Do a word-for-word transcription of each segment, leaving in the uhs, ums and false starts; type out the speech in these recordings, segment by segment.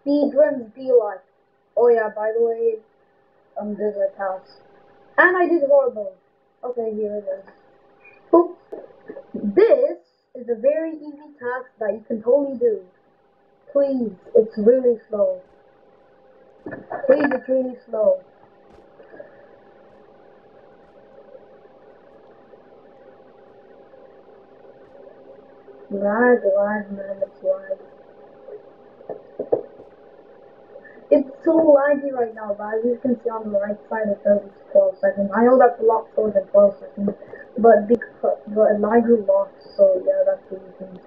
speedruns be like? Oh yeah, by the way, um, there's a task. And I did horrible. Okay, here it is. Boop. This is a very easy task that you can totally do. Please, it's really slow. Please, it's really slow. Lag, lag, man, it's lag. It's so laggy right now, guys. You can see on the right side it says it's twelve seconds. I know that's a lot slower than twelve seconds, but because but it lags a lot, so yeah, that's the reason.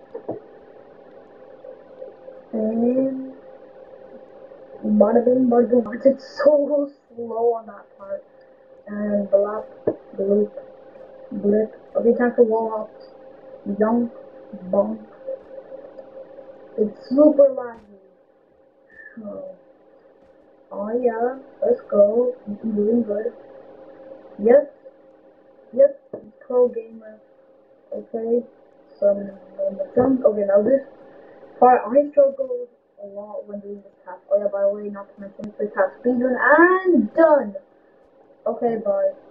And bada bing, bada boom. It's so slow on that part. And blap, bloop, blip. Okay, time for wall hops. Yonk, bonk. It's super laggy. Oh. Oh yeah, let's go. I'm doing good. Yes, yes, pro gamer. Okay, some normal jump. Okay, now this part I struggled a lot when doing this task. Oh yeah, by the way, not to mention the task speedrun and done. Okay, bye.